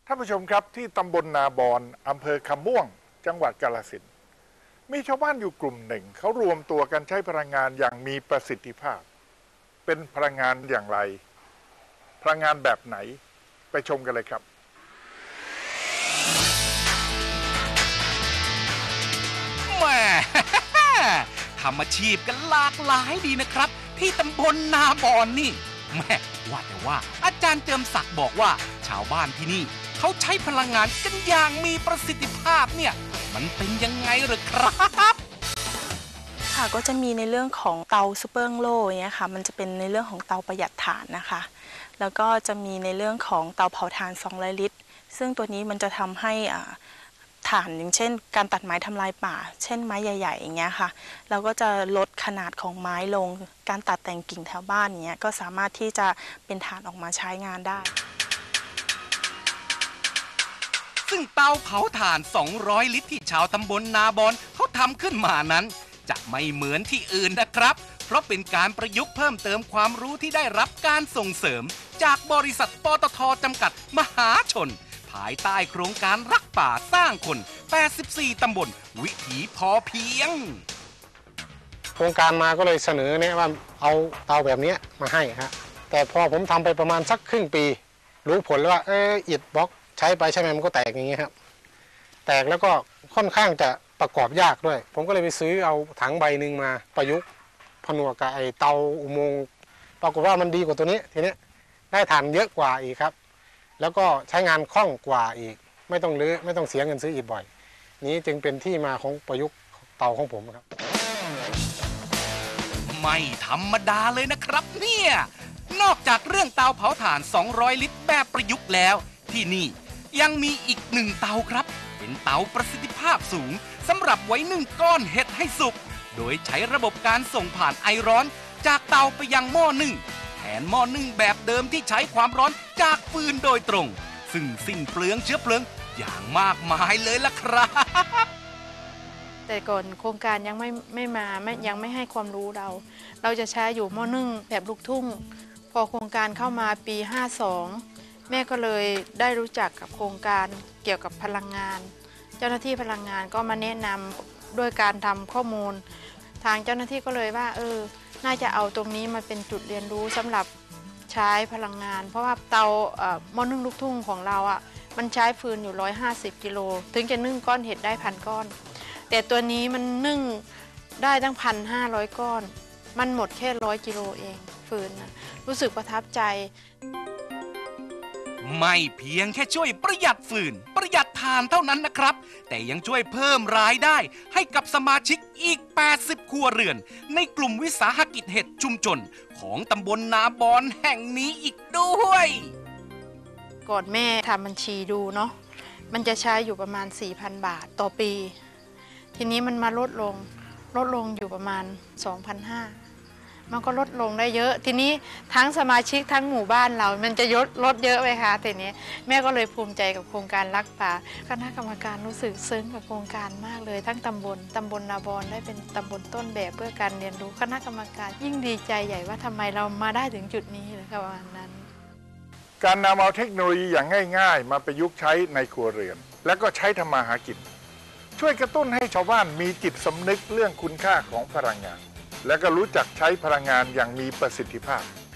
ท่านผู้ชมครับที่ตำบลนาบอนอำเภอคำม่วงจังหวัดกาฬสินธุ์มีชาวบ้านอยู่กลุ่มหนึ่งเขารวมตัวกันใช้พลังงานอย่างมีประสิทธิภาพเป็นพลังงานอย่างไรพลังงานแบบไหนไปชมกันเลยครับแหม่ทำอาชีพกันหลากหลายดีนะครับที่ตำบลนาบอนนี่แม่ว่าแต่ว่าอาจารย์เจิมศักดิ์บอกว่าชาวบ้านที่นี่เขาใช้พลังงานกันอย่างมีประสิทธิภาพเนี่ยมันเป็นยังไงเหรอครับค่ะก็จะมีในเรื่องของเตาซูเปอร์โล่เนี่ยค่ะมันจะเป็นในเรื่องของเตาประหยัดถ่านนะคะแล้วก็จะมีในเรื่องของเตาเผาถ่าน200 ลิตรซึ่งตัวนี้มันจะทำให้ถ่านอย่างเช่นการตัดไม้ทำลายป่าเช่นไม้ใหญ่ๆอย่างเงี้ยค่ะเราก็จะลดขนาดของไม้ลงการตัดแต่งกิ่งแถวบ้านเงี้ยก็สามารถที่จะเป็นถ่านออกมาใช้งานได้ซึ่งเตาเผาถ่าน200 ลิตรที่ชาวตำบลนาบอนเขาทำขึ้นมานั้นจะไม่เหมือนที่อื่นนะครับเพราะเป็นการประยุกต์เพิ่มเติมความรู้ที่ได้รับการส่งเสริมจากบริษัทปตท.จำกัดมหาชนภายใต้โครงการรักป่าสร้างคน84ตำบลวิถีพอเพียงโครงการมาก็เลยเสนอเนี่ยว่าเอาเตาแบบนี้มาให้ฮะแต่พอผมทำไปประมาณสักครึ่งปีรู้ผลแล้วว่าอิฐบล็อกใช้ไปใช่ไหมมันก็แตกอย่างนี้ครับแตกแล้วก็ค่อนข้างจะประกอบยากด้วยผมก็เลยไปซื้อเอาถังใบหนึ่งมาประยุกต์ผนวกกับไอเตาอุโมงค์ปรากฏว่ามันดีกว่าตัวนี้ทีนี้ได้ถ่านเยอะกว่าอีกครับแล้วก็ใช้งานคล่องกว่าอีกไม่ต้องรื้อไม่ต้องเสียเงินซื้ออิฐบ่อยนี้จึงเป็นที่มาของประยุกต์เตาของผมครับไม่ธรรมดาเลยนะครับเนี่ยนอกจากเรื่องเตาเผาถ่าน200 ลิตรแบบประยุกต์แล้วที่นี่ยังมีอีกหนึ่งเตาครับเป็นเตาประสิทธิภาพสูงสำหรับไว้นึ่งก้อนเห็ดให้สุกโดยใช้ระบบการส่งผ่านไอร้อนจากเตาไปยังหม้อนึ่งแทนหม้อนึ่งแบบเดิมที่ใช้ความร้อนจากฟืนโดยตรงซึ่งสิ้นเปลืองเชื้อเพลิงอย่างมากมายเลยล่ะครับแต่ก่อนโครงการยังไม่มายังไม่ให้ความรู้เราจะใช้อยู่หม้อนึ่งแบบลูกทุ่งพอโครงการเข้ามาปี52แม่ก็เลยได้รู้จักกับโครงการเกี่ยวกับพลังงานเจ้าหน้าที่พลังงานก็มาแนะนำด้วยการทำข้อมูลทางเจ้าหน้าที่ก็เลยว่าน่าจะเอาตรงนี้มาเป็นจุดเรียนรู้สำหรับใช้พลังงานเพราะว่าเตาหม้อนึ่งลูกทุ่งของเรามันใช้ฟืนอยู่150 กิโลถึงจะนึ่งก้อนเห็ดได้1,000 ก้อนแต่ตัวนี้มันนึ่งได้ตั้ง1,500 ก้อนมันหมดแค่100 กิโลเองฟืนนะรู้สึกประทับใจไม่เพียงแค่ช่วยประหยัดฟืนประหยัดถ่านเท่านั้นนะครับแต่ยังช่วยเพิ่มรายได้ให้กับสมาชิกอีก80ครัวเรือนในกลุ่มวิสาหกิจเห็ดชุมชนของตำบลนาบอนแห่งนี้อีกด้วยก่อนแม่ทำบัญชีดูเนาะมันจะใช้อยู่ประมาณ 4,000 บาทต่อปีทีนี้มันมาลดลงอยู่ประมาณ 2,500 มันก็ลดลงได้เยอะทีนี้ทั้งสมาชิกทั้งหมู่บ้านเรามันจะลดเยอะไหมคะทีนี้แม่ก็เลยภูมิใจกับโครงการรักป่าคณะกรรมการรู้สึกซึ้งกับโครงการมากเลยทั้งตำบลนาบอนได้เป็นตำบลต้นแบบเพื่อการเรียนรู้คณะกรรมการยิ่งดีใจใหญ่ว่าทำไมเรามาได้ถึงจุดนี้เลยประมาณนั้นการนำเอาเทคโนโลยีอย่างง่ายๆมาประยุกต์ใช้ในครัวเรือนและก็ใช้ทำมาหากินช่วยกระตุ้นให้ชาวบ้านมีจิตสำนึกเรื่องคุณค่าของพลังงานและก็รู้จักใช้พลังงานอย่างมีประสิทธิภาพ